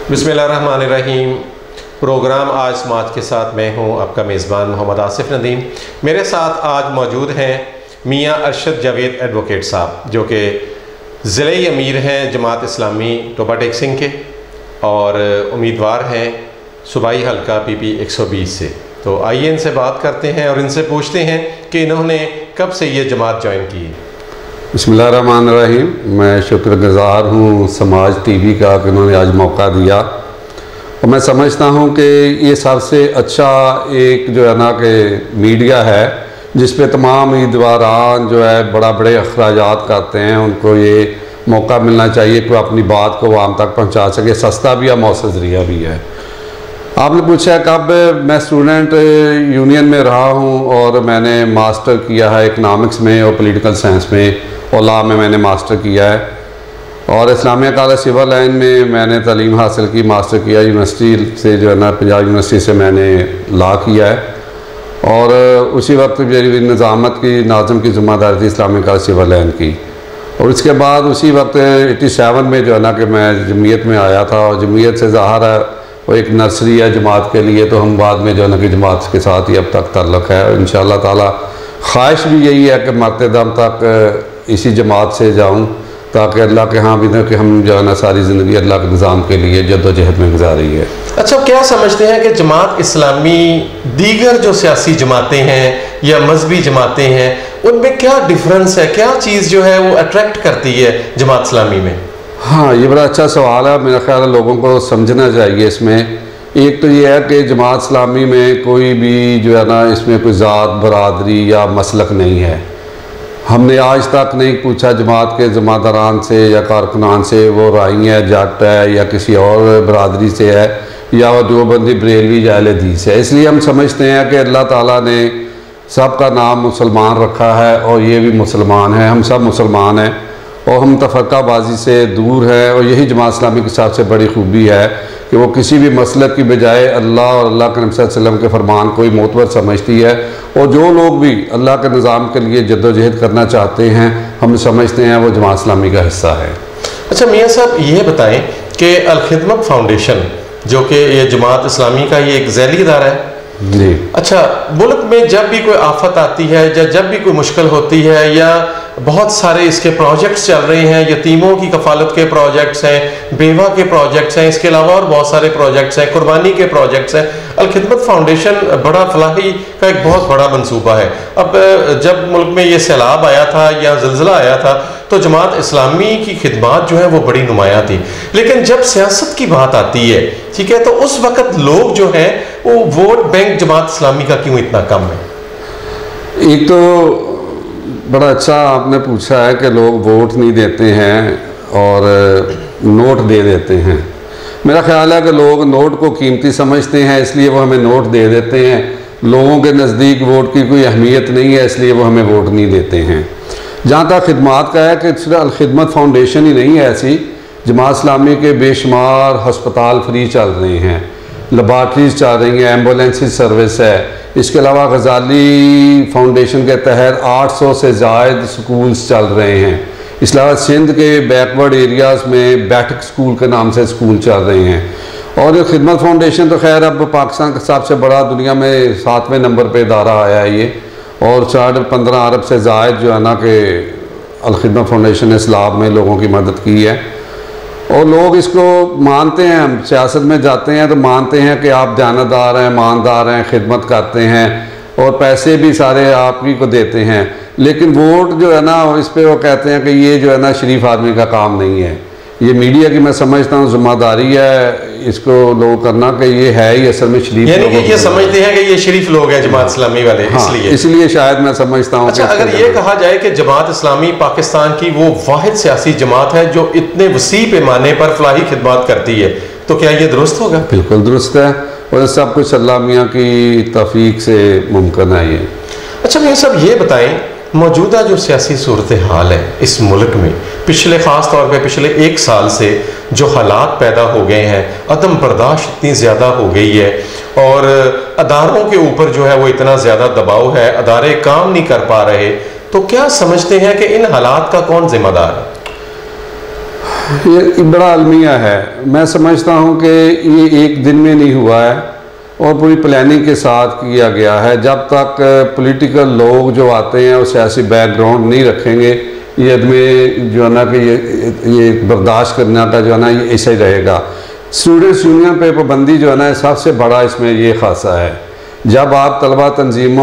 बिस्मिल्लाहिर्रहमानिर्रहीम। प्रोग्राम आज समाज के साथ मैं हूं आपका मेज़बान मोहम्मद आसिफ नदीम। मेरे साथ आज मौजूद हैं मियाँ अरशद जावेद एडवोकेट साहब, जो कि ज़िले अमीर हैं जमात इस्लामी टोबा टेक सिंह के और उम्मीदवार हैं सूबाई हल्का PP 120 से। तो आइए इनसे बात करते हैं और इनसे पूछते हैं कि इन्होंने कब से ये जमात ज्वाइन की है। बिस्मिल्लाहिर्रहमानिर्रहीम। मैं शुक्रगुज़ार हूँ समाज TV का कि उन्होंने आज मौका दिया, और मैं समझता हूँ कि ये सबसे अच्छा एक जो है ना कि मीडिया है जिस पे तमाम उम्मीदवार जो है बड़े अखराजात करते हैं, उनको ये मौका मिलना चाहिए कि वो अपनी बात को आवाम तक पहुँचा सके। सस्ता भी है, मौसर ज़रिया भी है। आपने पूछा कब, मैं स्टूडेंट यूनियन में रहा हूँ और मैंने मास्टर किया है इकनॉमिक्स में और पॉलिटिकल साइंस में और लॉ में मैंने मास्टर किया है, और इस्लामिया कॉलेज सिविल लाइन में मैंने तालीम हासिल की, मास्टर किया यूनिवर्सिटी से जो है ना पंजाब यूनिवर्सिटी से मैंने लॉ किया है। और उसी वक्त मेरी निज़ामत की नाज़म की ज़िम्मेदारी थी इस्लामिया कॉलेज सिविल लाइन की। और इसके बाद उसी वक्त 87 में जो है ना कि मैं जमीयत में आया था, और जमीयत से ज़ाहिर है वो एक नर्सरी है जमात के लिए, तो हम बाद में जो है ना कि जमात के साथ ही अब तक ताल्लुक़ है। इंशाअल्लाह ताला ख्वाहिश भी यही है कि मरते दम तक इसी जमात से जाऊं, ताकि अल्लाह के यहाँ भी ना कि हम जो है ना सारी ज़िंदगी अल्लाह के निज़ाम के लिए जद्दोजहद में गुजारी है। अच्छा, क्या समझते हैं कि जमात इस्लामी दीगर जो सियासी जमातें हैं या मजहबी जमातें हैं, उनमें क्या डिफरेंस है, क्या चीज़ जो है वो अट्रैक्ट करती है जमात इस्लामी में? हाँ, ये बड़ा अच्छा सवाल है। मेरा ख्याल है लोगों को समझना चाहिए इसमें। एक तो ये है कि जमात इस्लामी में कोई भी जो है ना इसमें कोई ज़ात बरादरी या मसलक नहीं है। हमने आज तक नहीं पूछा जमात के ज़िम्मेदारान से या कारकुनान से वो राई है, जट है या किसी और बरादरी से है, या वो देवबंदी बरेलवी या अहले हदीस है। इसलिए हम समझते हैं कि अल्लाह ताला ने सबका नाम मुसलमान रखा है और ये भी मुसलमान है, हम सब मुसलमान हैं और हम तफरकाबाजी से दूर है। और यही जमात इस्लामी की सबसे बड़ी खूबी है कि वो किसी भी मसलक की बजाय अल्लाह और अल्लाह के नबी सल्लल्लाहु अलैहि वसल्लम के फरमान को ही मोतबर समझती है। और जो लोग भी अल्लाह के निज़ाम के लिए जद्दोजहद करना चाहते हैं, हम समझते हैं वो जमात इस्लामी का हिस्सा है। अच्छा मियाँ साहब, ये बताएं कि अल खिदमत फाउंडेशन जो कि ये जमात इस्लामी का ये एक ज़ैली इदारा है जी। अच्छा, मुल्क में जब भी कोई आफत आती है या जब भी कोई मुश्किल होती है, या बहुत सारे इसके प्रोजेक्ट्स चल रहे हैं, यतीमों की कफालत के प्रोजेक्ट्स हैं, बेवा के प्रोजेक्ट्स हैं, इसके अलावा और बहुत सारे प्रोजेक्ट्स हैं, कुर्बानी के प्रोजेक्ट्स हैं। अल खिदमत फाउंडेशन बड़ा फलाही का एक बहुत बड़ा मंसूबा है। अब जब मुल्क में ये सैलाब आया था या ज़िलज़िला आया था, तो जमात इस्लामी की खिदमत जो है वो बड़ी नुमायाँ थी। लेकिन जब सियासत की बात आती है, ठीक है, तो उस वक़्त लोग जो हैं वो वोट बैंक जमात इस्लामी का क्यों इतना कम है? एक तो बड़ा अच्छा आपने पूछा है कि लोग वोट नहीं देते हैं और नोट दे देते हैं। मेरा ख्याल है कि लोग नोट को कीमती समझते हैं, इसलिए वो हमें नोट दे देते हैं। लोगों के नज़दीक वोट की कोई अहमियत नहीं है, इसलिए वो हमें वोट नहीं देते हैं। जहाँ तक खिदमत का है कि सिर्फ अल खिदमत फाउंडेशन ही नहीं है ऐसी, जमात इस्लामी के बेशुमार हस्पताल फ्री चल रहे हैं, लेबार्ट्रीज चल रही हैं, एम्बुलेंस सर्विस है। इसके अलावा गजाली फाउंडेशन के तहत 800 से ज़ायद स्कूल्स चल रहे हैं। इसके अलावा सिंध के बैकवर्ड एरियाज़ में बैठक स्कूल के नाम से स्कूल चल रहे हैं। और खिदमत फाउंडेशन तो खैर अब पाकिस्तान का सबसे बड़ा दुनिया में 7वें नंबर पर इदारा आया है ये, और 15 अरब से ज़ायद जो है ना कि अल खिदमत फाउंडेशन ने इस्लाम में लोगों की मदद की है। और लोग इसको मानते हैं। हम सियासत में जाते हैं तो मानते हैं कि आप दयानतदार हैं, ईमानदार हैं, खिदमत करते हैं और पैसे भी सारे आप ही को देते हैं। लेकिन वोट जो है ना इस पर वो कहते हैं कि ये जो है ना शरीफ आदमी का काम नहीं है। ये मीडिया की मैं समझता हूँ जिम्मेदारी है इसको लोग करना कि ये है ही असल में शरीफ, यानी कि ये समझते हैं कि ये शरीफ लोग हैं जमात इस्लामी वाले। हाँ, इसलिए शायद मैं समझता हूँ। अच्छा, अगर ये कहा जाए कि जमात इस्लामी पाकिस्तान की वो वाहिद सियासी जमात है जो इतने वसी पैमाने पर फलाही खिदमत करती है, तो क्या ये दुरुस्त होगा? बिल्कुल दुरुस्त है, और सब कुछ अल्लाह मियाँ की तौफीक से मुमकिन है ये। अच्छा मियाँ साहब, ये बताएं मौजूदा जो सियासी सूरत हाल है इस मुल्क में, पिछले ख़ास तौर पे पिछले 1 साल से जो हालात पैदा हो गए हैं, अदम बर्दाश्त इतनी ज़्यादा हो गई है और अदारों के ऊपर जो है वो इतना ज़्यादा दबाव है, अदारे काम नहीं कर पा रहे, तो क्या समझते हैं कि इन हालात का कौन जिम्मेदार है? ये बड़ा अलमिया है। मैं समझता हूँ कि ये एक दिन में नहीं हुआ है और पूरी प्लानिंग के साथ किया गया है। जब तक पॉलिटिकल लोग जो आते हैं वो सियासी बैकग्राउंड नहीं रखेंगे, ये आदमी जो है ना कि ये बर्दाश्त करने का जो है ना ये ऐसा ही रहेगा। स्टूडेंट्स यूनियन पे पाबंदी जो है ना सबसे बड़ा इसमें ये खासा है। जब आप तलबा तंजीमों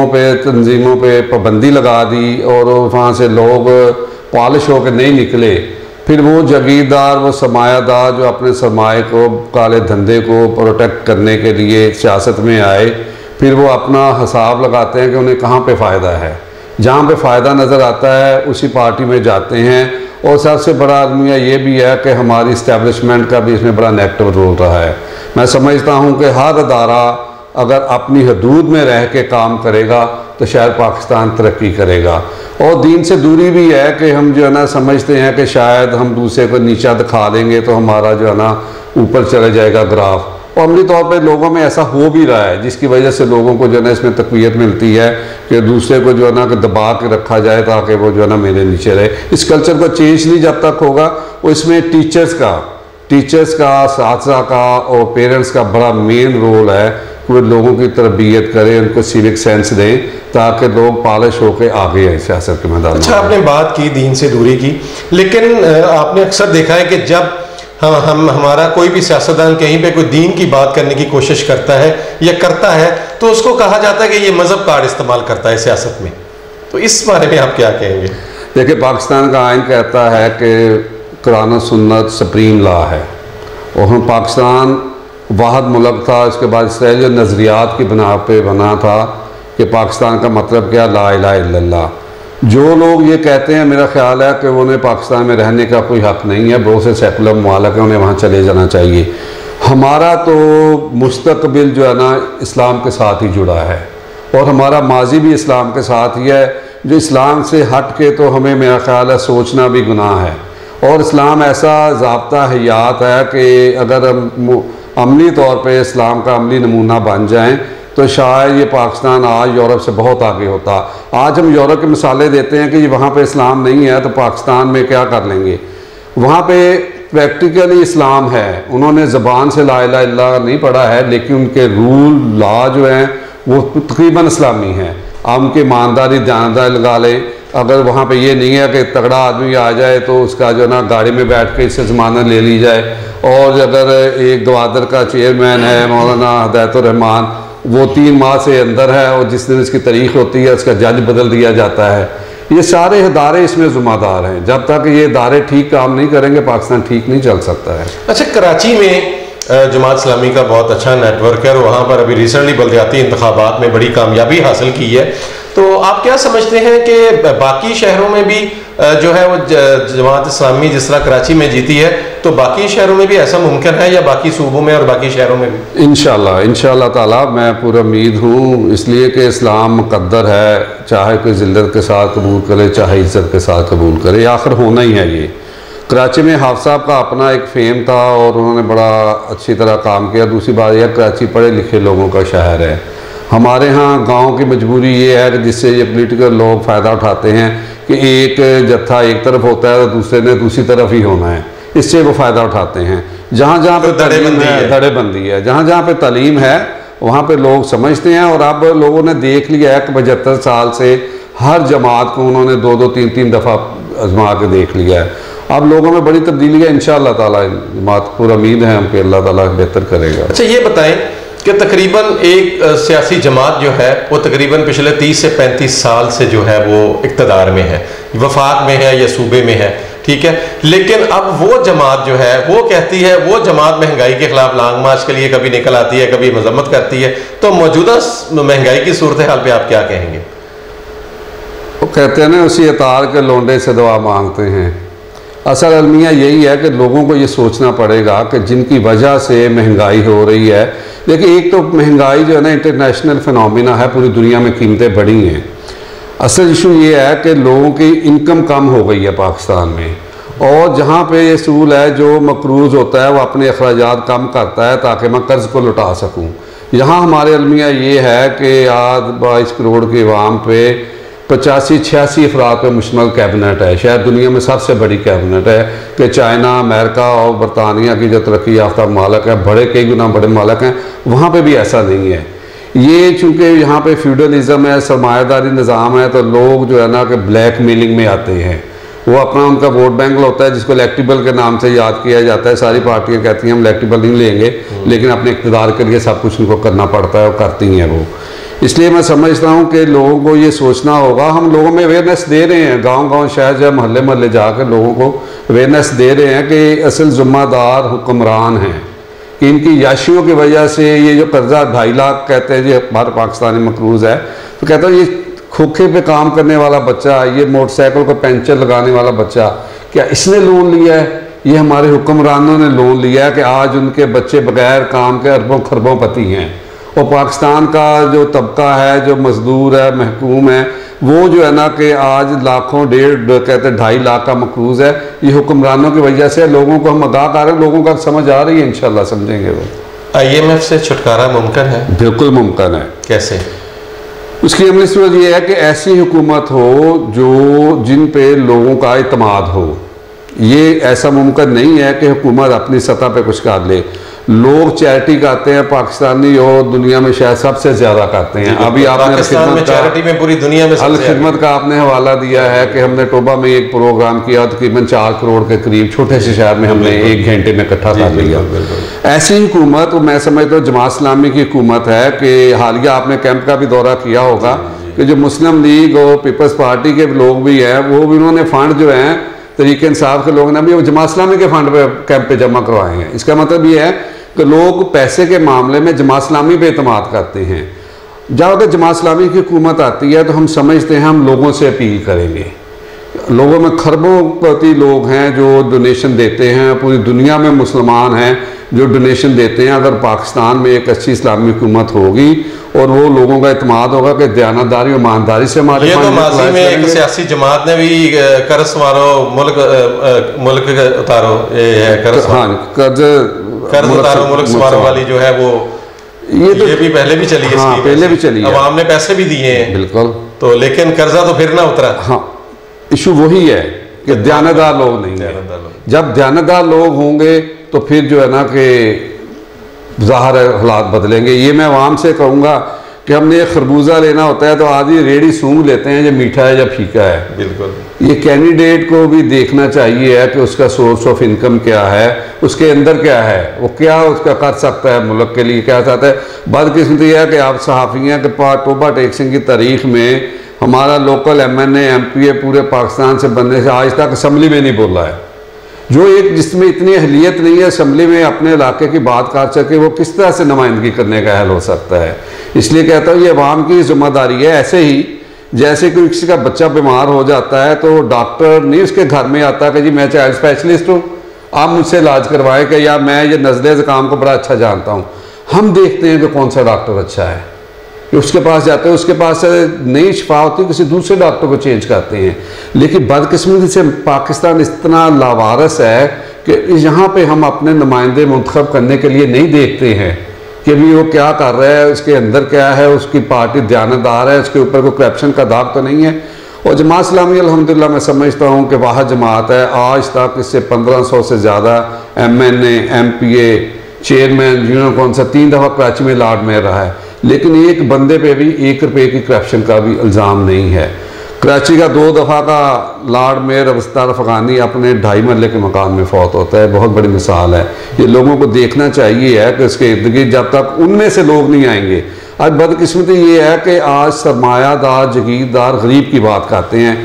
पे पाबंदी लगा दी और वहाँ से लोग पॉलिश होकर नहीं निकले, फिर वो जागीरदार, वो सरमायादार जो अपने सरमाए को, काले धंधे को प्रोटेक्ट करने के लिए सियासत में आए, फिर वो अपना हिसाब लगाते हैं कि उन्हें कहाँ पे फ़ायदा है। जहाँ पे फ़ायदा नज़र आता है उसी पार्टी में जाते हैं। और सबसे बड़ा अलमिया ये भी है कि हमारी इस्टेब्लिशमेंट का भी इसमें बड़ा नेगेटिव रोल रहा है। मैं समझता हूँ कि हर अदारा अगर अपनी हदूद में रह के काम करेगा तो शायद पाकिस्तान तरक्की करेगा। और दीन से दूरी भी है कि हम जो है ना समझते हैं कि शायद हम दूसरे को नीचा दिखा देंगे तो हमारा जो है ना ऊपर चला जाएगा ग्राफ। और अमली तौर पे लोगों में ऐसा हो भी रहा है, जिसकी वजह से लोगों को जो है ना इसमें तक़वियत मिलती है कि दूसरे को जो है ना कि दबा के रखा जाए ताकि वो जो है ना मेरे नीचे रहे। इस कल्चर को चेंज नहीं जब तक होगा, वो इसमें टीचर्स का, साथी का और पेरेंट्स का बड़ा मेन रोल है कि वो लोगों की तरबियत करें, उनको सिविक सेंस दें ताकि लोग पॉलिश होकर आगे आए सियासत के मैदान में। अच्छा, आपने बात की दीन से दूरी की, लेकिन आपने अक्सर देखा है कि जब हमारा कोई भी सियासतदान कहीं पे कोई दीन की बात करने की कोशिश करता है या करता है तो उसको कहा जाता है कि ये मजहब कार्ड इस्तेमाल करता है सियासत में। तो इस बारे में आप क्या कहेंगे? देखिए, पाकिस्तान का आइन कहता है कि कुरान और सुन्नत सुप्रीम लॉ है और हम पाकिस्तान वाहद मुल्क था। इसके बाद इसराइल जो नज़रियात की बिना पे बना था कि पाकिस्तान का मतलब क्या, ला इलाहा इल्लल्लाह। जो लोग ये कहते हैं, मेरा ख्याल है कि उन्हें पाकिस्तान में रहने का कोई हक़ नहीं है। बहुत से सेकुलर ममालिक हैं, उन्हें वहाँ चले जाना चाहिए। हमारा तो मुस्तकबिल जो है ना इस्लाम के साथ ही जुड़ा है और हमारा माजी भी इस्लाम के साथ ही है। जो इस्लाम से हट के तो हमें, मेरा ख्याल है, सोचना भी गुनाह है। और इस्लाम ऐसा ज़ाब्ता हयात है कि अगर हम अमली तौर पे इस्लाम का अमली नमूना बन जाएं तो शायद ये पाकिस्तान आज यूरोप से बहुत आगे होता। आज हम यूरोप के मिसालें देते हैं कि ये वहाँ पे इस्लाम नहीं है तो पाकिस्तान में क्या कर लेंगे। वहाँ पे प्रैक्टिकली इस्लाम है, उन्होंने ज़बान से ला इलाहा इल्लल्लाह नहीं पढ़ा है, लेकिन उनके रूल लॉ जो हैं वो तकरीबन इस्लामी हैं। आप उनकी ईमानदारी दयानतदारी लगा लें। अगर वहाँ पे ये नहीं है कि तगड़ा आदमी आ जाए तो उसका जो ना गाड़ी में बैठ के इससे ज़मानत ले ली जाए। और अगर एक गवादर का चेयरमैन है मौलाना हिदायतुर रहमान, वो 3 माह से अंदर है और जिस दिन इसकी तारीख होती है उसका जज बदल दिया जाता है। ये सारे इदारे इसमें ज़िम्मेदार हैं। जब तक ये इदारे ठीक काम नहीं करेंगे पाकिस्तान ठीक नहीं चल सकता है। अच्छा, कराची में जमात इस्लामी का बहुत अच्छा नेटवर्क है और वहाँ पर अभी रिसेंटली बल्दियाती इंतखाबात में बड़ी कामयाबी हासिल की है। तो आप क्या समझते हैं कि बाकी शहरों में भी जो है वो जमात इस्लामी जिस तरह कराची में जीती है तो बाकी शहरों में भी ऐसा मुमकिन है, या बाकी सूबों में और बाकी शहरों में भी? इंशाअल्लाह ताला मैं पूरा उम्मीद हूँ, इसलिए कि इस्लाम मुक़द्दर है। चाहे कोई ज़िल्लत के साथ कबूल करे चाहे इज़्ज़त के साथ कबूल करे, आखिर होना ही है। ये कराची में हाफ़िज़ साहब का अपना एक फेम था और उन्होंने बड़ा अच्छी तरह काम किया। दूसरी बात यह, कराची पढ़े लिखे लोगों का शहर है। हमारे यहाँ गांव की मजबूरी ये है कि जिससे ये पॉलिटिकल लोग फ़ायदा उठाते हैं कि एक जत्था एक तरफ होता है तो दूसरे ने दूसरी तरफ ही होना है, इससे वो फ़ायदा उठाते हैं। जहाँ जहाँ पे धड़ेबंदी है, जहाँ जहाँ पे तालीम है वहाँ पे लोग समझते हैं। और अब लोगों ने देख लिया है कि 75 साल से हर जमात को उन्होंने 2-2, 3-3 दफ़ा आजमा के देख लिया है। अब लोगों में बड़ी तब्दीली है। इंशाअल्लाह ताला जमात पूरा उम्मीद है हम कि अल्लाह ताला बेहतर करेगा। अच्छा, ये बताएं कि तकरीबन एक सियासी जमात जो है वो तकरीबन पिछले 30 से 35 साल से जो है वो इक़्तिदार में है, वफाक में है या सूबे में है, ठीक है। लेकिन अब वो जमात जो है वो कहती है, वो जमात महंगाई के खिलाफ लांग मार्च के लिए कभी निकल आती है, कभी मजम्मत करती है। तो मौजूदा महंगाई की सूरत हाल पे आप क्या कहेंगे? वो कहते हैं ना, उसी अतार के लोंडे से दुआ मांगते हैं। असल अलमिया यही है कि लोगों को ये सोचना पड़ेगा कि जिनकी वजह से महंगाई हो रही है। देखिए, एक तो महंगाई जो है ना इंटरनेशनल फिनोमिना है, पूरी दुनिया में कीमतें बढ़ी हैं। असल इशू ये है कि लोगों की इनकम कम हो गई है पाकिस्तान में, और जहाँ पे ये सूल है जो मकरूज़ होता है वो अपने अखराजात कम करता है ताकि मैं कर्ज़ को लौटा सकूँ। यहाँ हमारे अलमिया ये है कि आज 22 करोड़ के अवाम पे 85-86 अफराद पर मुश्तमिल कैबिनेट है। शायद दुनिया में सबसे बड़ी कैबिनेट है कि चाइना, अमेरिका और बरतानिया की जो तरक्की याफ्ता मालिक है, बड़े कई गुना बड़े मालिक हैं, वहाँ पे भी ऐसा नहीं है। ये चूँकि यहाँ पे फ्यूडलिज्म है, सरमायादारी निज़ाम है, तो लोग जो है ना कि ब्लैक मेलिंग में आते हैं। वो अपना उनका वोट बैंक होता है जिसको इलेक्टिबल के नाम से याद किया जाता है। सारी पार्टियाँ कहती हैं हम इलेक्टिबल नहीं लेंगे, लेकिन अपने इक़्तिदार के लिए सब कुछ उनको करना पड़ता है और करती हैं वो। इसलिए मैं समझता हूँ कि लोगों को ये सोचना होगा, हम लोगों में अवेयरनेस दे रहे हैं, गांव-गांव शहर या मोहल्ले मोहल्ले जाकर लोगों को अवेयरनेस दे रहे हैं कि असल ज़िम्मेदार हुक्मरान हैं, कि इनकी याशियों की वजह से ये जो कर्जा 2.5 लाख कहते हैं जी हमारे पाकिस्तानी मकरूज़ है, तो कहता है ये खोखे पे काम करने वाला बच्चा, ये मोटरसाइकिल को पंचर लगाने वाला बच्चा, क्या इसने लोन लिया है? ये हमारे हुक्मरानों ने लोन लिया है कि आज उनके बच्चे बगैर काम के अरबों खरबों पति हैं। और पाकिस्तान का जो तबका है, जो मजदूर है, महकूम है, वो जो है ना कि आज लाखों, 2.5 लाख का मकरूज़ है, ये हुक्मरानों की वजह से। लोगों को हम आगाह कर रहे हैं, लोगों का समझ आ रही है, इंशाल्लाह समझेंगे वो। IMF से छुटकारा मुमकिन है? बिल्कुल मुमकिन है। कैसे? उसकी अमली सूरत ये है कि ऐसी हुकूमत हो जो जिन पे लोगों का इत्मीनान हो। ये ऐसा मुमकिन नहीं है कि हुकूमत अपनी सतह पे कुछ कर ले। लोग चैरिटी करते हैं, पाकिस्तानी और दुनिया में शायद सबसे ज़्यादा करते हैं। अभी आपने चैरिटी में पूरी दुनिया में अल खिदमत का आपने हवाला दिया है कि हमने टोबा में एक प्रोग्राम किया, तकरीबन 4 करोड़ के करीब, छोटे से शहर में हमने 1 घंटे में इकट्ठा कर लिया। ऐसी हुकूमत मैं समझता हूँ जमात इस्लामी की हुकूमत है कि हालिया आपने कैंप का भी दौरा किया होगा कि जो मुस्लिम लीग और पीपल्स पार्टी के लोग भी हैं, वो भी उन्होंने फंड जो हैं तरीके इंसाफ के लोगों ने भी जमात इस्लामी के फंड पे कैंप पे जमा करवाए हैं। इसका मतलब ये है कि लोग पैसे के मामले में जमात इस्लामी पे एतमाद करते हैं। जब अगर जमात इस्लामी की हुकूमत आती है तो हम समझते हैं हम लोगों से अपील करेंगे। लोगों में खरबों पति लोग हैं जो डोनेशन देते हैं, पूरी दुनिया में मुसलमान हैं जो डोनेशन देते हैं। अगर पाकिस्तान में एक अच्छी इस्लामी हुकूमत होगी और वो लोगों का इत्मीनान होगा कि दयानतदारी और ईमानदारी से हमारे, ये तो माजी में एक सियासी जमात ने भी कर्ज मारो, मुल्क उतारो, कर्ज उतारो मुल्क संवारो वाली जो है वो, ये भी पहले भी चली है। हाँ, पहले भी चली है। अवाम ने पैसे भी दिए हैं बिल्कुल, तो लेकिन कर्जा तो फिर ना उतरा। हाँ, इशू वही है कि दयानतदार लोग नहीं है। जब दयानतदार लोग होंगे तो फिर जो है ना कि ज़ाहिर हालात बदलेंगे। ये मैं आवाम से कहूँगा कि हमने खरबूजा लेना होता है तो आधी रेडी सूंघ लेते हैं, ये मीठा है या फीका है। बिल्कुल। ये कैंडिडेट को भी देखना चाहिए है कि उसका सोर्स ऑफ इनकम क्या है, उसके अंदर क्या है, वो क्या उसका कर सकता है, मुल्क के लिए क्या चाहता है। बदकिस्मती है कि आप सहाफ़ी हैं कि टोबा टेक्सिंग की तारीख में हमारा लोकल MNA MPA पूरे पाकिस्तान से बनने से आज तक असम्बली में नहीं बोला है। जो एक जिसमें इतनी अहलियत नहीं है असम्बली में अपने इलाके की बात कर सके, वो किस तरह से नुमाइंदगी करने का अहल हो सकता है। इसलिए कहता हूँ ये अवाम की जिम्मेदारी है। ऐसे ही जैसे कि किसी का बच्चा बीमार हो जाता है तो डॉक्टर नहीं उसके घर में आता कि जी मैं चाइल्ड स्पेशलिस्ट हूँ, आप मुझसे इलाज करवाएं कि या मैं ये नज़ले ज़ुकाम को बड़ा अच्छा जानता हूँ। हम देखते हैं कि कौन सा डॉक्टर अच्छा है, कि उसके पास जाते हैं, उसके पास नई शिफा होती है, किसी दूसरे डॉक्टर को चेंज करते हैं। लेकिन बदकिस्मती से पाकिस्तान इतना लावारस है कि यहाँ पे हम अपने नुमाइंदे मुंतखब करने के लिए नहीं देखते हैं कि भी वो क्या कर रहा है, उसके अंदर क्या है, उसकी पार्टी दयानतदार है, उसके ऊपर कोई करप्शन का दाग तो नहीं है। और जमात इस्लामी अल्हम्दुलिल्लाह मैं समझता हूँ कि वाह जमात है। आज तक इससे 1500 से ज़्यादा MNA MPA chairman union council 3 दफ़ा कराची में लॉर्ड मेयर रहा है, लेकिन एक बंदे पे भी 1 रुपये की करप्शन का भी इल्ज़ाम नहीं है। कराची का 2 दफ़ा का लॉर्ड मेयर अबस्तार अफ़गानी अपने 2.5 मरले के मकान में फौत होता है, बहुत बड़ी मिसाल है। ये लोगों को देखना चाहिए है कि उसके इर्द गिर्द जब तक उनमें से लोग नहीं आएंगे। आज बदकिस्मती ये है कि आज सरमायादार जागीरदार गरीब की बात करते हैं,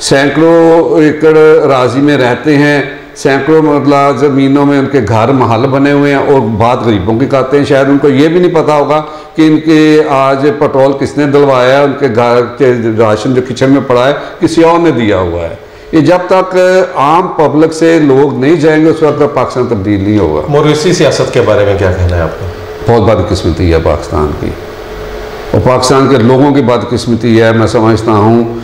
सैकड़ों एकड़ राजी में रहते हैं, सैकड़ों मतलब ज़मीनों में उनके घर महल बने हुए हैं और बात गरीबों की करते हैं। शायद उनको ये भी नहीं पता होगा कि इनके आज पेट्रोल किसने दिलवाया है, उनके घर के राशन जो किचन में पड़ा है किसी और ने दिया हुआ है। ये जब तक आम पब्लिक से लोग नहीं जाएंगे उस वक्त पाकिस्तान तब्दील नहीं होगा। मौरूसी सियासत के बारे में क्या कहना है आपका? बहुत बदकिस्मती है पाकिस्तान की, और पाकिस्तान के लोगों की बदकिस्मती है। मैं समझता हूँ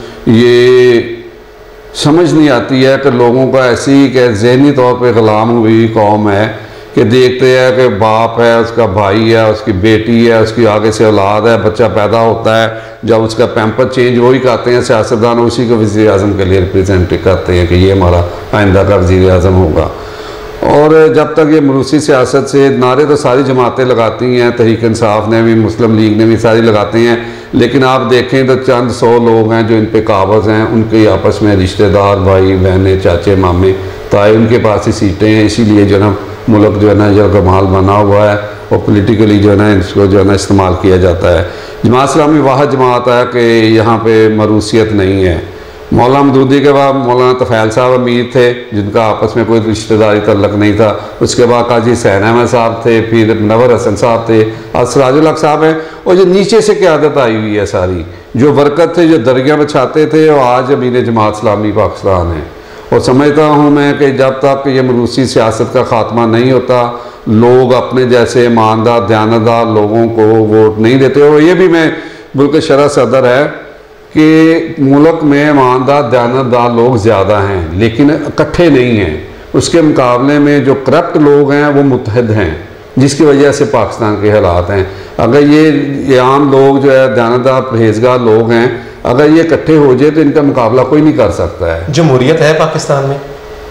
ये समझ नहीं आती है कि लोगों का ऐसी कि ज़हनी तौर पे ग़ुलाम हुई कौम है कि देखते हैं कि बाप है, उसका भाई है, उसकी बेटी है, उसकी आगे से औलाद है, बच्चा पैदा होता है, जब उसका पैम्पर चेंज वही करते हैं सियासतदान, उसी को वज़ीर आज़म के लिए रिप्रेजेंट करते हैं कि ये हमारा आइंदा का वज़ीर आज़म होगा। और जब तक ये मरूसी सियासत से नारे तो सारी जमातें लगाती हैं, तहरीक इंसाफ ने भी, मुस्लिम लीग ने भी सारी लगाते हैं, लेकिन आप देखें तो चंद 100 लोग हैं जो इन पे काबज़ हैं, उनके आपस में रिश्तेदार, भाई बहनें, चाचे मामे ताए, उनके पास ही सीटें हैं। इसीलिए जो ना मुल्क जो है ना जगमाल बना हुआ है और पॉलिटिकली जो है ना इसको जो है ना इस्तेमाल किया जाता है। जमात इस्लामी वाहद जमात है कि यहाँ पे मरूसियत नहीं है। मौलाना मदूदी के बाद मौलाना तफ़ैल साहब अमीर थे, जिनका आपस में कोई रिश्तेदारी तल्लक नहीं था। उसके बाद काजी हुसैन अहमद साहब थे, फिर मुनव्वर हसन साहब थे, आज सिराजुल हक साहब हैं। और जो नीचे से क़यादत आई हुई है सारी, जो बरकत थे, जो दरिया बिछाते थे, और आज अमीर जमात इस्लामी पाकिस्तान है। और समझता हूँ मैं कि जब तक ये मरूसी सियासत का ख़ात्मा नहीं होता, लोग अपने जैसे ईमानदार दयानतदार लोगों को वोट नहीं देते। और ये भी मैं मुल्क शरह सदर है कि मुल्क में ईमानदार दयानतदार लोग ज़्यादा हैं, लेकिन इकट्ठे नहीं हैं। उसके मुकाबले में जो करप्ट लोग हैं वो मुत्तहद हैं, जिसकी वजह से पाकिस्तान के हालात हैं। अगर ये आम लोग जो है दयानतदार परहेजगार लोग हैं, अगर ये इकट्ठे हो जाए तो इनका मुकाबला कोई नहीं कर सकता है। जमहूरियत है पाकिस्तान में?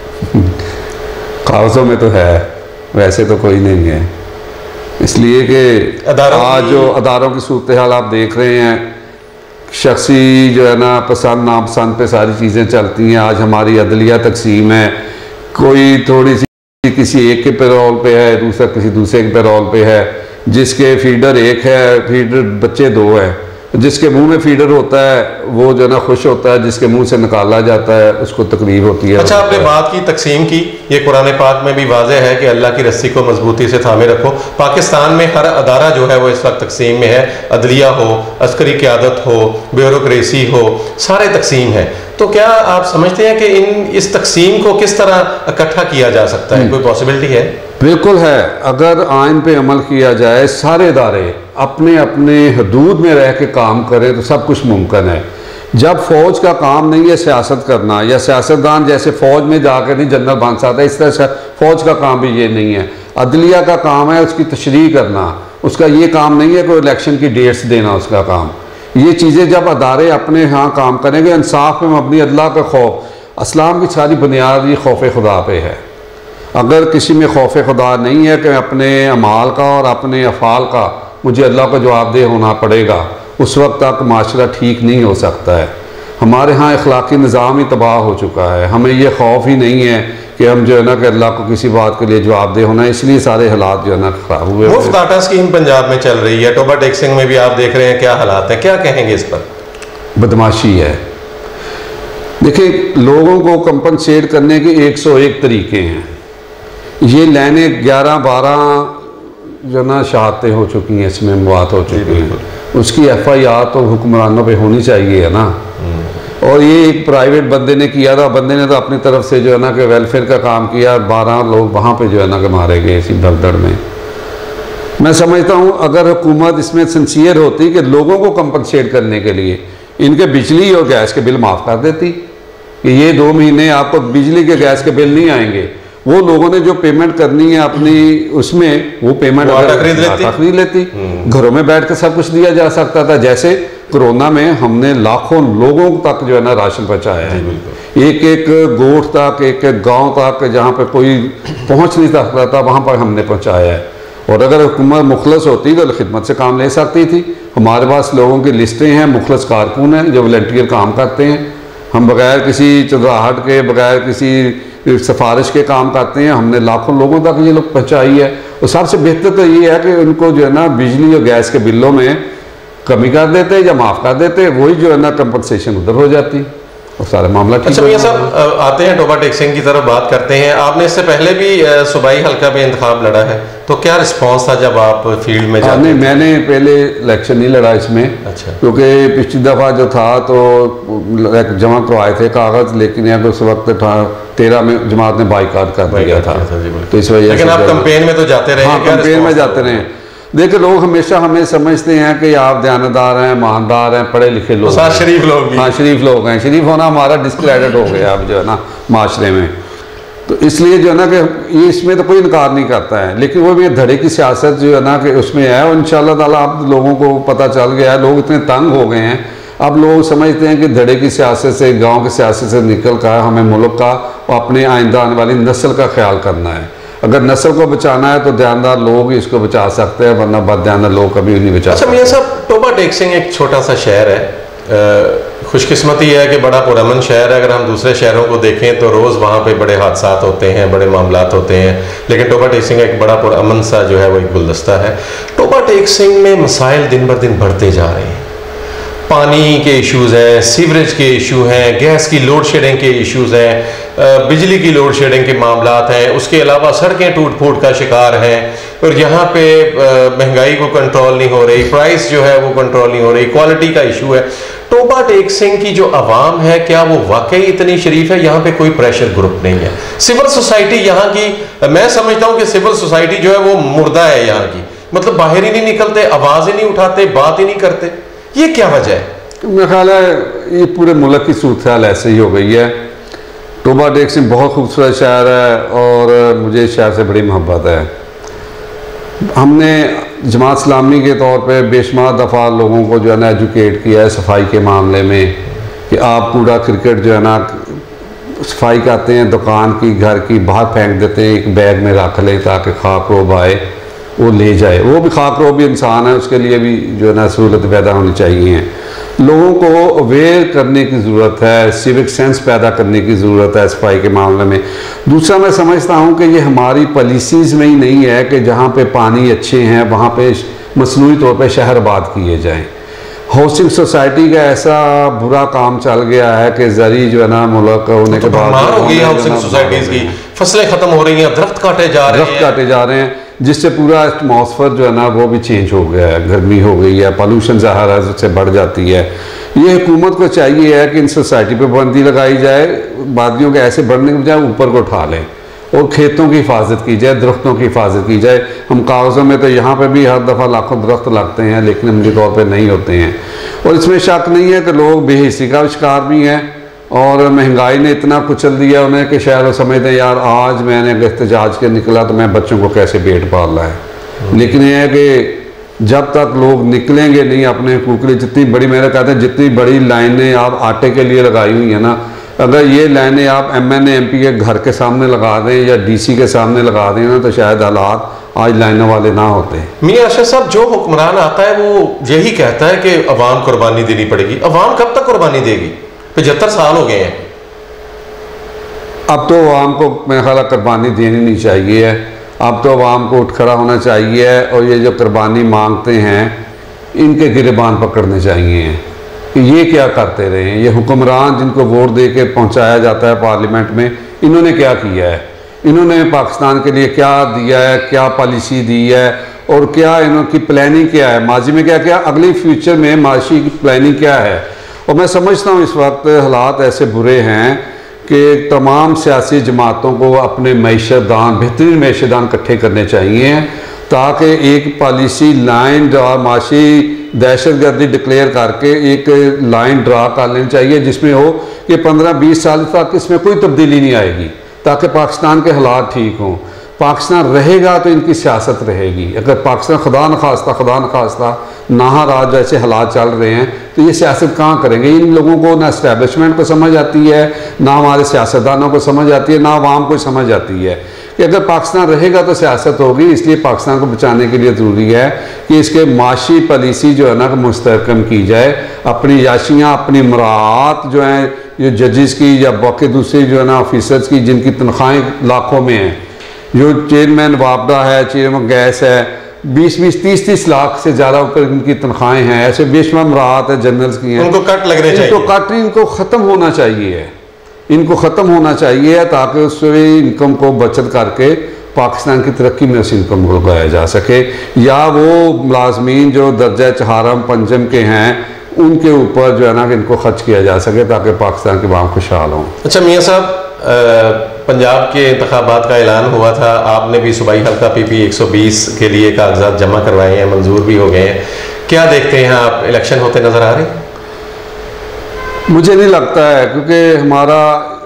कागज़ों में तो है, वैसे तो कोई नहीं है। इसलिए कि आज जो अदारों की सूरत हाल आप देख रहे हैं, शख्सी जो है ना पसंद नापसंद पे सारी चीज़ें चलती हैं। आज हमारी अदलिया तकसीम है, कोई थोड़ी सी किसी एक के पैरोल पे है, दूसरा किसी दूसरे के पैरोल पे है। जिसके फीडर एक है, फीडर बच्चे 2 हैं, जिसके मुंह में फीडर होता है वो जो है ना खुश होता है, जिसके मुंह से निकाला जाता है उसको तकलीफ होती है। अच्छा, आपने बात की तकसीम की, ये कुरान पाक में भी वाज़ेह है कि अल्लाह की रस्सी को मजबूती से थामे रखो। पाकिस्तान में हर अदारा जो है वो इस वक्त तकसीम में है। अदलिया हो, अस्करी क़यादत हो, ब्यूरोक्रेसी हो, सारे तकसीम है। तो क्या आप समझते हैं कि इस तकसीम को किस तरह इकट्ठा किया जा सकता है? कोई पॉसिबिलिटी है? बिल्कुल है। अगर आइन पे अमल किया जाए, सारे इदारे अपने अपने हदूद में रह के काम करें तो सब कुछ मुमकिन है। जब फ़ौज का काम नहीं है सियासत करना, या सियासतदान जैसे फ़ौज में जाकर नहीं जनरल बन सकता, इस तरह से फ़ौज का काम भी ये नहीं है। अदलिया का काम है उसकी तशरीह करना, उसका ये काम नहीं है कोई इलेक्शन की डेट्स देना, उसका काम। ये चीज़ें जब अदारे अपने यहाँ काम करेंगे, इंसाफ में मबनी अल्लाह का खौफ, इस्लाम की सारी बुनियाद ये खौफ खुदा पे है। अगर किसी में खौफ खुदा नहीं है कि अपने अमाल का और अपने अफ़ाल का मुझे अल्लाह को जवाबदेह होना पड़ेगा, उस वक्त तक माशरा ठीक नहीं हो सकता है। हमारे यहाँ अखलाकी निज़ाम ही तबाह हो चुका है। हमें ये खौफ ही नहीं है कि हम जो है ना कि अल्लाह को किसी बात के लिए जवाबदेह होना है, इसलिए सारे हालात जो है ना ख़राब हुए। मुफ्त आटा स्कीम पंजाब में चल रही है, टोबा टैक्सिंग में भी आप देख रहे हैं क्या हालात हैं, क्या कहेंगे इस पर? बदमाशी है। देखिए, लोगों को कंपनसेट करने के 101 तरीके हैं। ये लाइने 11-12 जो ना शहादतें हो चुकी हैं, इसमें मवात हो चुकी हैं। उसकी FIR तो हुक्मरानों पे होनी चाहिए है ना। और ये एक प्राइवेट बंदे ने किया था, बंदे ने तो अपनी तरफ से जो है ना कि वेलफेयर का काम किया, 12 लोग वहाँ पे जो है ना कि मारे गए इसी भगदड़ में। मैं समझता हूँ अगर हुकूमत इसमें सिंसियर होती कि लोगों को कंपनसेट करने के लिए इनके बिजली और गैस के बिल माफ़ कर देती कि ये 2 महीने आपको बिजली के गैस के बिल नहीं आएंगे, वो लोगों ने जो पेमेंट करनी है अपनी उसमें वो पेमेंट खरीद लेती, घरों में बैठ कर सब कुछ दिया जा सकता था। जैसे कोरोना में हमने लाखों लोगों तक जो है ना राशन पहुँचाया है, एक एक गोठ तक, एक एक गांव तक, जहाँ पे कोई पहुँच नहीं सकता था वहाँ पर हमने पहुँचाया है। और अगर हुकूमत मुखलस होती तो खिदमत से काम ले सकती थी। हमारे पास लोगों की लिस्टें हैं, मुखलस कारकुन हैं जो वॉलंटियर काम करते हैं। हम बगैर किसी चुराहट के, बगैर किसी सिफारिश के काम करते हैं। हमने लाखों लोगों तक ये लोग पहुँचाई है। और सबसे बेहतर तो ये है कि उनको जो है ना बिजली और गैस के बिलों में कमी कर देते या माफ़ कर देते, वही जो है ना कंपनसेशन उधर हो जाती और सारा मामला ठीक। अच्छा, ये सब आते हैं टोबा टैक्सिंग की तरफ बात करते हैं। आपने इससे पहले भी सूबाई हल्का में इंतखाब लड़ा है, तो क्या रिस्पांस था जब आप फील्ड में जाते? नहीं, मैंने पहले इलेक्शन नहीं लड़ा इसमें। अच्छा। क्योंकि पिछली दफ़ा जो था तो जमा करवाए थे कागज़, लेकिन उस वक्त 13 में जमात ने बाइकाट कर दिया था, तो इस वजह से। लेकिन आप कैंपेन में तो जाते रहे? हाँ, कैंपेन में जाते रहे। देखिए, लोग हमेशा हमें समझते हैं कि आप दयानतदार हैं, ईमानदार हैं, पढ़े लिखे लोग, शरीफ लोग भी। हाँ, शरीफ लोग हैं। शरीफ होना हमारा डिस्क्रेडिट हो गया अब जो है ना माशरे में। तो इसलिए जो है ना कि ये इसमें तो कोई इनकार नहीं करता है, लेकिन वो भी धड़े की सियासत जो है ना कि उसमें है। और इंशाल्लाह ताला अब लोगों को पता चल गया है, लोग इतने तंग हो गए हैं, अब लोग समझते हैं कि धड़े की सियासत से, गांव की सियासत से निकल कर हमें मुल्क का और अपने आइंदा आने वाली नस्ल का ख्याल करना है। अगर नस्ल को बचाना है तो ध्यानदार लोग इसको बचा सकते हैं, वरना बदध्यानदार लोग कभी नहीं बचा सकते। अच्छा मियां साहब, टोबा टेक सिंह एक छोटा सा शहर है, खुशकिस्मती है कि बड़ा पुरअमन शहर है। अगर हम दूसरे शहरों को देखें तो रोज़ वहाँ पे बड़े हादसात होते हैं, बड़े मामलात होते हैं, लेकिन टोबा टेक सिंह एक बड़ा पुरअमन सा जो है वो एक गुलदस्ता है। टोबा टेक सिंह में मसाइल दिन बर दिन बढ़ते जा रहे हैं। पानी के इश्यूज़ हैं, सीवरेज के इशू हैं, गैस की लोड शेडिंग के इश्यूज़ हैं, बिजली की लोड शेडिंग के मामलात हैं, उसके अलावा सड़कें टूट फूट का शिकार हैं, और यहाँ पे महंगाई को कंट्रोल नहीं हो रही, प्राइस जो है वो कंट्रोल नहीं हो रही, क्वालिटी का इशू है। टोबा टेक सिंह की जो आवाम है, क्या वो वाकई इतनी शरीफ है? यहाँ पे कोई प्रेशर ग्रुप नहीं है। सिविल सोसाइटी यहाँ की, मैं समझता हूँ कि सिविल सोसाइटी जो है वो मुर्दा है यहाँ की, मतलब बाहर ही नहीं निकलते, आवाज़ ही नहीं उठाते, बात ही नहीं करते। ये क्या वजह है? मेरा ख्याल है ये पूरे मुल्क की सूरत हाल ऐसे ही हो गई है। टोबा टेक सिंह बहुत खूबसूरत शहर है और मुझे इस शहर से बड़ी मोहब्बत है। हमने जमात इस्लामी के तौर पे बेशुमार दफ़ा लोगों को जो है ना एजुकेट किया है सफाई के मामले में, कि आप कूड़ा क्रिकेट जो है ना सफाई करते हैं दुकान की, घर की, बाहर फेंक देते हैं, एक बैग में रख लें ताकि खाक रोब आए वो ले जाए। वो भी खाक रोब भी इंसान है, उसके लिए भी जो है ना सहूलत पैदा होनी चाहिए। लोगों को अवेयर करने की ज़रूरत है, सिविक सेंस पैदा करने की ज़रूरत है सफाई के मामले में। दूसरा मैं समझता हूँ कि ये हमारी पॉलिसीज़ में ही नहीं है कि जहाँ पे पानी अच्छे हैं वहाँ पे मसनूई तौर पे शहर आबाद किए जाएँ। हाउसिंग सोसाइटी का ऐसा बुरा काम चल गया है कि जरी जो है ना मुल्क होने के बाद हो गई हाउसिंग सोसाइटीज़ की, फसलें ख़त्म हो रही हैं, दरख्त काटे जा रहे हैं, जिससे पूरा एटमॉस्फेयर जो है ना वो भी चेंज हो गया है, गर्मी हो गई है, पॉल्यूशन ज़ाहिर है उससे बढ़ जाती है। ये हुकूमत को चाहिए है कि इन सोसाइटी पे पाबंदी लगाई जाए, वादियों के ऐसे बढ़ने के बजाय ऊपर को उठा लें और खेतों की हिफाजत की जाए, दरख्तों की हिफाजत की जाए। हम कागज़ों में तो यहाँ पे भी हर दफ़ा लाखों दरख्त लगते हैं, लेकिन अमली तौर पे नहीं होते हैं। और इसमें शक नहीं है कि लोग बेहिसी का शिकार भी हैं, और महंगाई ने इतना कुचल दिया उन्हें कि शायद वो समझते हैं यार आज मैंने एहतजाज के निकला तो मैं बच्चों को कैसे पेट पालना है। लेकिन यह है कि जब तक लोग निकलेंगे नहीं अपने हकूक़ के लिए, जितनी बड़ी, मेरे कहते हैं जितनी बड़ी लाइनें आप आटे के लिए लगाई हुई हैं ना, अगर ये लाइनें आप MNA MP के घर के सामने लगा दें या DC के सामने लगा दें ना, तो शायद हालात आज लाइनों वाले ना होते। मियां अरशद साहब, जो हुक्मरान आता है वो यही कहता है कि अवाम कुर्बानी देनी पड़ेगी। अवाम कब तक कुर्बानी देगी? 75 साल हो गए हैं। अब तो अवाम को मेरा ख्याल कुर्बानी देनी नहीं चाहिए, अब तो अवाम को उठ खड़ा होना चाहिए और ये जो कुर्बानी मांगते हैं इनके गिरबान पकड़ने चाहिए कि ये क्या करते रहे हैं। ये हुक्मरान जिनको वोट दे के पहुँचाया जाता है पार्लियामेंट में, इन्होंने क्या किया है? इन्होंने पाकिस्तान के लिए क्या दिया है, क्या पॉलिसी दी है, और क्या इनकी प्लानिंग क्या है, माजी में क्या क्या, अगली फ्यूचर में माशी की प्लानिंग क्या है। और मैं समझता हूँ इस वक्त हालात ऐसे बुरे हैं कि तमाम सियासी जमातों को अपने मैशदान, बेहतरीन मैशदान इकट्ठे करने चाहिए ताकि एक पॉलिसी लाइन ड्रा, माशी दहशतगर्दी डिक्लेयर करके एक लाइन ड्रा कर लेनी चाहिए जिसमें हो कि 15-20 साल तक इसमें कोई तब्दीली नहीं आएगी, ताकि पाकिस्तान के हालात ठीक हों। पाकिस्तान रहेगा तो इनकी सियासत रहेगी। अगर पाकिस्तान खुदा न खास्ता नाहराज जैसे हालात चल रहे हैं तो ये सियासत कहाँ करेंगे? इन लोगों को ना इस्टेब्लिशमेंट को समझ आती है, ना हमारे सियासतदानों को समझ आती है, ना आवाम को समझ आती है कि अगर पाकिस्तान रहेगा तो सियासत होगी। इसलिए पाकिस्तान को बचाने के लिए ज़रूरी है कि इसके माशी पॉलिसी जो है ना मुस्तहकम की जाए। अपनी याशियाँ, अपनी मुराद जो हैं, ये जजेस की या बाकी दूसरी जो है ना ऑफिसर्स की जिनकी तनख्वाहें लाखों में हैं, जो चेयरमैन वापडा है, चेयरमैन गैस है, 20-20, 30-30 लाख से ज़्यादा ऊपर इनकी तनख्वाहें हैं, ऐसे बेशुमार मुराद है जनरल्स की हैं, उनको कट लगने चाहिए, इनको कट, इनको ख़त्म होना चाहिए, इनको ख़त्म होना चाहिए ताकि उससे इनकम को बचत करके पाकिस्तान की तरक्की में उस इनकम को लगाया जा सके। या वो मुलाजमीन जो दर्जा चहारम पंजम के हैं उनके ऊपर जो है ना कि इनको खर्च किया जा सके ताकि पाकिस्तान के आवाम खुशहाल हों। अच्छा मियाँ साहब, पंजाब के इंतखाबात का ऐलान हुआ था, आपने भी सूबाई हल्का PP 120 के लिए कागजात जमा करवाए हैं, मंजूर भी हो गए हैं। क्या देखते हैं आप, इलेक्शन होते नज़र आ रहे हैं? मुझे नहीं लगता है, क्योंकि हमारा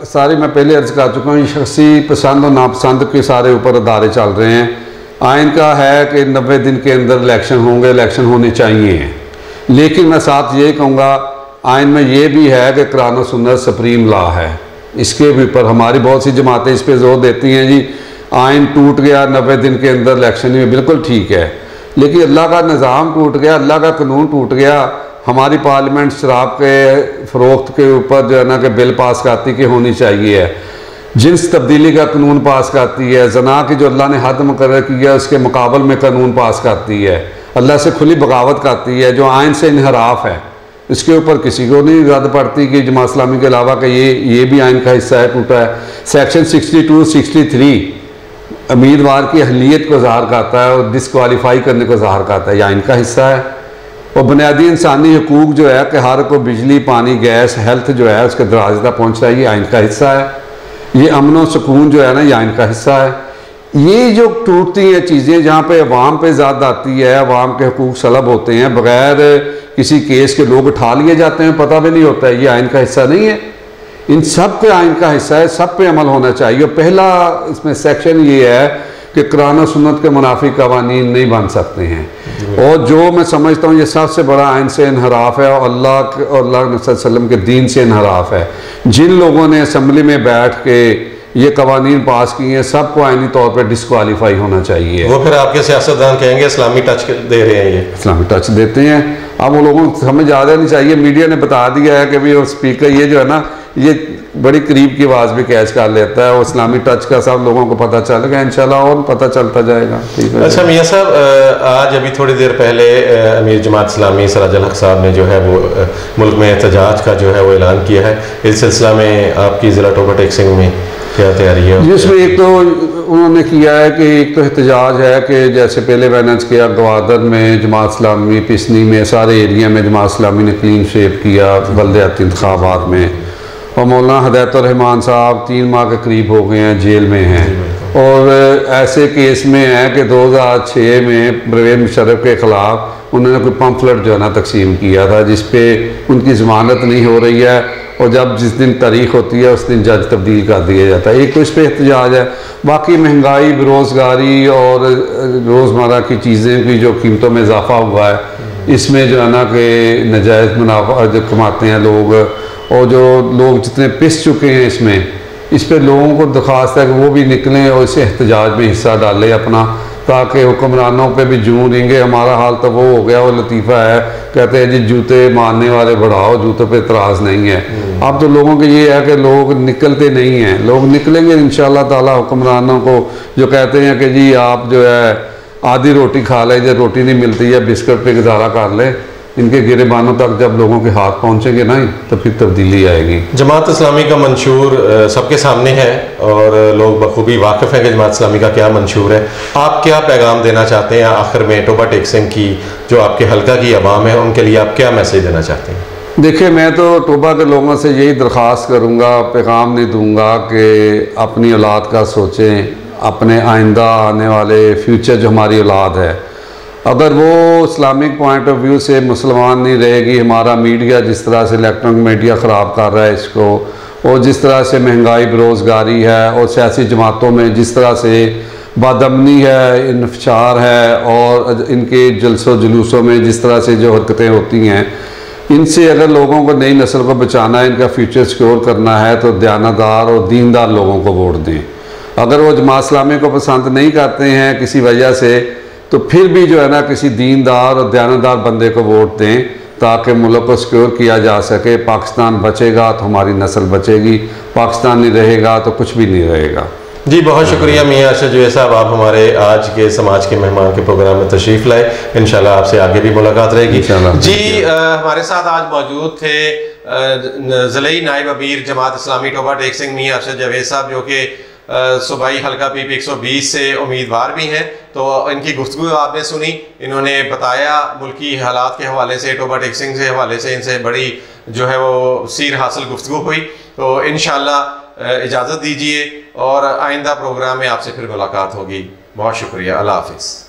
सारी मैं पहले अर्ज कर चुका हूँ, शख्सी पसंद और नापसंद के सारे ऊपर अदारे चल रहे हैं। आइन का है कि 90 दिन के अंदर इलेक्शन होंगे, इलेक्शन होने चाहिए, लेकिन मैं साथ ये कहूँगा आइन में ये भी है कि कुरान और सुन्नत सुप्रीम लॉ है। इसके ऊपर हमारी बहुत सी जमातें इस पर जोर देती हैं, जी आइन टूट गया 90 दिन के अंदर इलेक्शन में, बिल्कुल ठीक है, लेकिन अल्लाह का निज़ाम टूट गया, अल्लाह का कानून टूट गया। हमारी पार्लियामेंट शराब के फ़रोख्त के ऊपर जो है ना कि बिल पास करती कि होनी चाहिए है, जिन्स तब्दीली का कानून पास करती है, जना की जो अल्लाह ने हद मुकर्रर किया उसके मुकाबले में कानून पास करती है, अल्लाह से खुली बगावत करती है, जो आइन से इनहराफ है, इसके ऊपर किसी को नहीं रद्द पड़ती कि जमात इस्लामी के अलावा कि ये भी आइन का हिस्सा है, टूटा है। सेक्शन 62, 63 उम्मीदवार की अहलियत को ज़ाहिर करता है और डिसक्वालीफाई करने को ज़ाहिर करता है, यह आइन का हिस्सा है। और बुनियादी इंसानी हकूक़ जो है कि हर को बिजली, पानी, गैस, हेल्थ जो है उसके दराज तक पहुँचना, ये आइन का हिस्सा है। ये अमन व सुकून जो है ना, ये आइन का हिस्सा है। ये जो टूटती हैं चीज़ें, जहाँ पे अवाम पे ज़्यादा आती है, अवाम के हकूक़ सलब होते हैं, बग़ैर किसी केस के लोग उठा लिए जाते हैं, पता भी नहीं होता है, ये आइन का हिस्सा नहीं है। इन सब पे आइन का हिस्सा है, सब पे अमल होना चाहिए। और पहला इसमें सेक्शन ये है कि कुरान और सुन्नत के मुनाफिक कवानीन नहीं बन सकते हैं। और जो मैं समझता हूँ ये सबसे बड़ा आइन से इनहराफ है और अल्लाह और वसल्लम के दीन से इनहराफ है। जिन लोगों ने असम्बली में बैठ के ये कवानीन पास किए हैं, सबको आइनी तौर पर डिस्क्वालीफाई होना चाहिए। वो फिर आपके सियासतदान कहेंगे इस्लामी टच दे रहे हैं, ये इस्लामी टच देते हैं। अब वो लोगों को समझ आ नहीं चाहिए, मीडिया ने बता दिया है कि भाई वो स्पीकर ये जो है ना, ये बड़ी करीब की आवाज़ भी कैच कर लेता है, और इस्लामी टच का सब लोगों को पता चलेगा इंशाल्लाह, और पता चलता जाएगा। ठीक है। अच्छा मियाँ साहब, आज अभी थोड़ी देर पहले अमीर जमात इस्लामी सिराज अल हक साहब ने जो है वो मुल्क में एहतजाज का जो है वो ऐलान किया है। इस सिलसिला में आपकी ज़िला टोबा टेक्सिंग में क्या तैयारी है? जिसमें एक तो उन्होंने किया है कि एक तो एहतजाज है कि जैसे पहले मैंने किया गवादर में जमात इस्लामी, पिसनी में, सारे एरिया में जमात इस्लामी ने क्लीन शेप किया बल्दियाती इंतखाबात में। और मौलाना हदायतुर्रहमान साहब 3 माह के करीब हो गए हैं, जेल में हैं। और ऐसे केस में है कि 2006 में परवेज़ मुशर्रफ के ख़िलाफ़ उन्होंने कोई पम्फलेट जो है ना तकसीम किया था, जिस पे उनकी ज़मानत नहीं हो रही है, और जब जिस दिन तारीख होती है उस दिन जज तब्दील कर दिया जाता है। एक तो इस पर एहतजाज है। बाकी महंगाई, बेरोज़गारी और रोज़मर्रा की चीज़ें की जो कीमतों में इजाफा हुआ है, इसमें जो है ना कि नाजायज़ मुनाफा जो कमाते हैं लोग, और जो लोग जितने पिस चुके हैं इसमें, इस पर लोगों को दरख्वास्त है कि वो भी निकलें और इस एहतजाज में हिस्सा डालें अपना, ताकि हुक्मरानों पे भी जूं देंगे। हमारा हाल तो वो हो गया, वो लतीफ़ा है, कहते हैं जी जूते मारने वाले बढ़ाओ, जूतों पे इतराज़ नहीं है। अब तो लोगों के ये है कि लोग निकलते नहीं हैं, लोग निकलेंगे इंशाअल्लाह ताला। हुक्मरानों को जो कहते हैं कि जी आप जो है आधी रोटी खा लें, जब रोटी नहीं मिलती है बिस्कुट पे गुजारा कर लें, इनके गिरेबानों तक जब लोगों के हाथ पहुंचेंगे ना, तो फिर तब्दीली आएगी। जमात इस्लामी का मंशूर सबके सामने है और लोग बखूबी वाकिफ़ हैं कि जमात इस्लामी का क्या मंशूर है। आप क्या पैगाम देना चाहते हैं आखिर में टोबा टेक्सिंग की जो आपके हल्का की अवाम है, उनके लिए आप क्या मैसेज देना चाहते हैं? देखिए, मैं तो टोबा के लोगों से यही दरख्वास्त करूँगा, पैगाम नहीं दूँगा कि अपनी औलाद का सोचें, अपने आइंदा आने वाले फ्यूचर जो हमारी औलाद है, अगर वो इस्लामिक पॉइंट ऑफ व्यू से मुसलमान नहीं रहेगी, हमारा मीडिया जिस तरह से इलेक्ट्रॉनिक मीडिया ख़राब कर रहा है इसको, और जिस तरह से महंगाई, बेरोज़गारी है, और सियासी जमातों में जिस तरह से बदअमनी है, इन्फिशार है, और इनके जलसों जुलूसों में जिस तरह से जो हरकतें होती हैं, इनसे अगर लोगों को नई नस्ल को बचाना है, इनका फ्यूचर सिक्योर करना है, तो दयानतदार और दीनदार लोगों को वोट दें। अगर वो जमात इस्लामी को पसंद नहीं करते हैं किसी वजह से, तो फिर भी जो है ना किसी दीनदार और दयानतदार बंदे को वोट दें, ताकि मुल्क को सिक्योर किया जा सके। पाकिस्तान बचेगा तो हमारी नस्ल बचेगी, पाकिस्तान नहीं रहेगा तो कुछ भी नहीं रहेगा। जी, बहुत शुक्रिया मियाँ अरशद जुवैद साहब, आप हमारे आज के समाज के मेहमान के प्रोग्राम में तशरीफ़ लाए। इंशाल्लाह आपसे आगे भी मुलाकात रहेगी। जी, हमारे साथ आज मौजूद थे ज़िले नायब अमीर जमात इस्लामी टोबा टेक्सिंग मियाँ अरशद जुवैद साहब, जो कि सूबाई हल्का PP 120 से उम्मीदवार भी हैं। तो इनकी गुफ्तगू आपने सुनी, इन्होंने बताया मुल्की हालात के हवाले से, टोबा टेक्सिंग से हवाले से इनसे बड़ी जो है वो सीर हासिल गुफ्तगू हुई। तो इंशाल्लाह इजाज़त दीजिए और आइंदा प्रोग्राम में आपसे फिर मुलाकात होगी। बहुत शुक्रिया, अल्लाह हाफिज़।